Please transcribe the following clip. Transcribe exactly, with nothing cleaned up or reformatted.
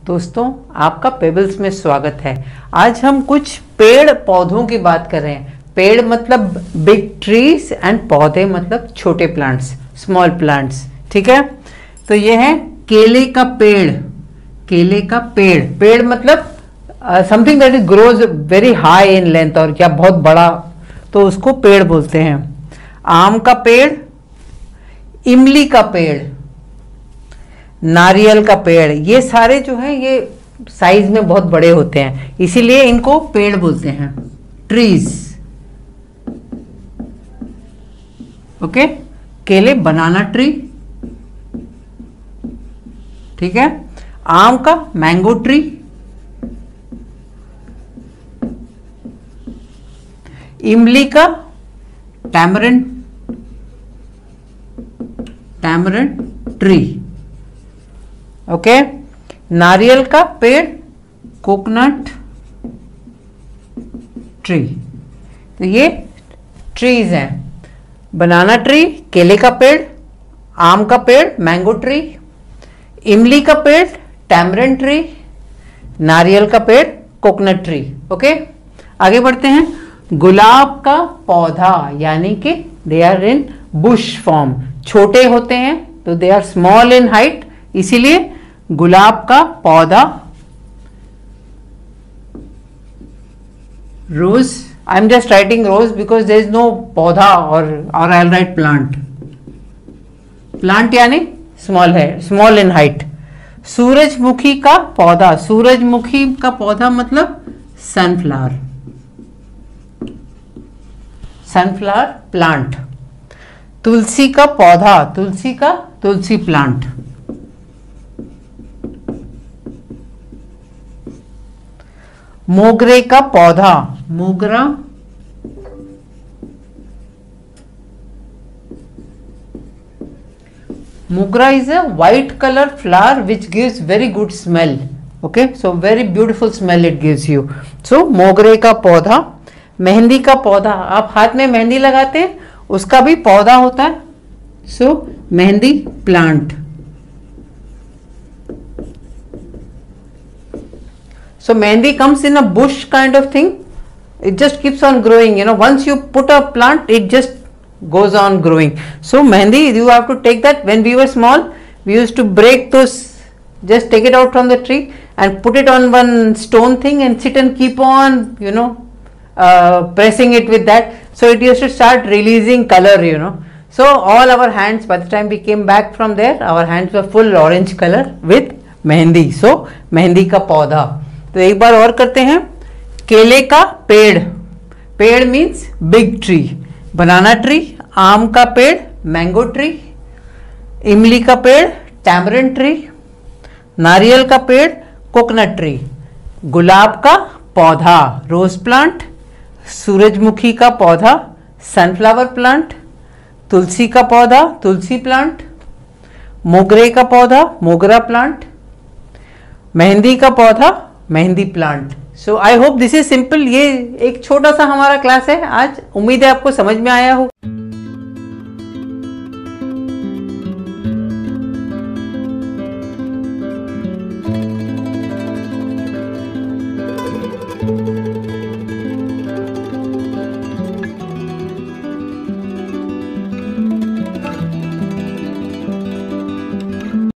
दोस्तों, आपका पेबल्स में स्वागत है। आज हम कुछ पेड़ पौधों की बात कर रहे हैं। पेड़ मतलब बिग ट्रीज एंड पौधे मतलब छोटे प्लांट्स, स्मॉल प्लांट्स। ठीक है, तो ये है केले का पेड़। केले का पेड़, पेड़ मतलब something that is grows very high in length और क्या बहुत बड़ा, तो उसको पेड़ बोलते हैं। आम का पेड़, इमली का पेड़, नारियल का पेड़, ये सारे जो हैं ये साइज में बहुत बड़े होते हैं, इसीलिए इनको पेड़ बोलते हैं, ट्रीज। ओके, केले बनाना ट्री, ठीक है। आम का मैंगो ट्री, इमली का टैमरिंड टैमरिंड ट्री। ओके, नारियल का पेड़ कोकोनट ट्री। तो ये ट्रीज हैं। बनाना ट्री, केले का पेड़, आम का पेड़ मैंगो ट्री, इमली का पेड़ टैमरिंड ट्री, नारियल का पेड़ कोकोनट ट्री। ओके, आगे बढ़ते हैं। गुलाब का पौधा, यानी कि they are in bush form, छोटे होते हैं तो they are small in height, इसीलिए गुलाब का पौधा। Rose, I am just writing rose because there is no paudha और और I will write plant. Plant यानी स्मॉल है, स्मॉल इन हाइट। सूरजमुखी का पौधा, सूरजमुखी का पौधा मतलब सनफ्लावर, सनफ्लावर प्लांट। तुलसी का पौधा, तुलसी का तुलसी प्लांट। मोगरे का पौधा, मोगरा, मोगरा is a white color flower which gives very good smell. Okay, so very beautiful smell it gives you. So मोगरे का पौधा। मेहंदी का पौधा, आप हाथ में मेहंदी लगाते हैं, उसका भी पौधा होता है, so so, mehndi plant. So mehendi comes in a bush kind of thing. It just keeps on growing. You know, once you put a plant, it just goes on growing. So mehendi, you have to take that. When we were small, we used to break those, just take it out from the tree and put it on one stone thing and sit and keep on, you know, uh, pressing it with that. So it used to start releasing color, you know. So all our hands, by the time we came back from there, our hands were full orange color with mehendi. So mehendi का पौधा। तो एक बार और करते हैं। केले का पेड़, पेड़ means big tree. Banana tree, आम का पेड़ मैंगो ट्री, इमली का पेड़ टैमरिंड ट्री, नारियल का पेड़ कोकोनट ट्री, गुलाब का पौधा रोज प्लांट, सूरजमुखी का पौधा सनफ्लावर प्लांट, तुलसी का पौधा तुलसी प्लांट, मोगरे का पौधा मोगरा प्लांट, मेहंदी का पौधा mehndi plant. So I hope this is simple. ये एक छोटा सा हमारा क्लास है आज, उम्मीद है आपको समझ में आया हो।